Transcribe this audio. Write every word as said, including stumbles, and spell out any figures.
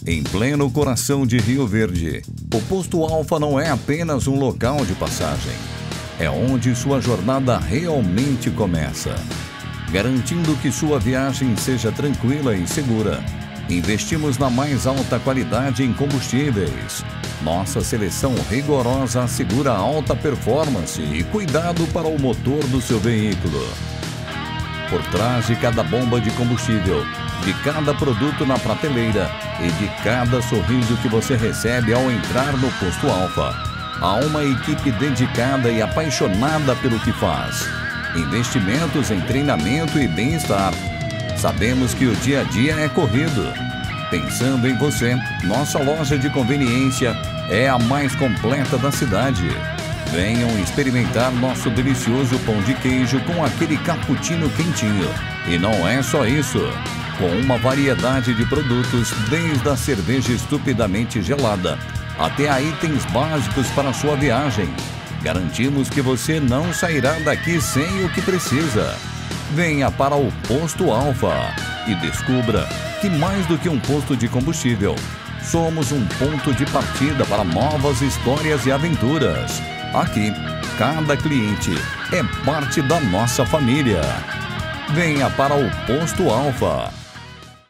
Em pleno coração de Rio Verde, o Posto Alfa não é apenas um local de passagem. É onde sua jornada realmente começa. Garantindo que sua viagem seja tranquila e segura, investimos na mais alta qualidade em combustíveis. Nossa seleção rigorosa assegura alta performance e cuidado para o motor do seu veículo. Por trás de cada bomba de combustível, de cada produto na prateleira e de cada sorriso que você recebe ao entrar no Posto Alfa, há uma equipe dedicada e apaixonada pelo que faz. Investimentos em treinamento e bem-estar. Sabemos que o dia a dia é corrido. Pensando em você, nossa loja de conveniência é a mais completa da cidade. Venham experimentar nosso delicioso pão de queijo com aquele cappuccino quentinho. E não é só isso. Com uma variedade de produtos, desde a cerveja estupidamente gelada até a itens básicos para a sua viagem. Garantimos que você não sairá daqui sem o que precisa. Venha para o Posto Alfa e descubra que mais do que um posto de combustível, somos um ponto de partida para novas histórias e aventuras. Aqui, cada cliente é parte da nossa família. Venha para o Posto Alfa.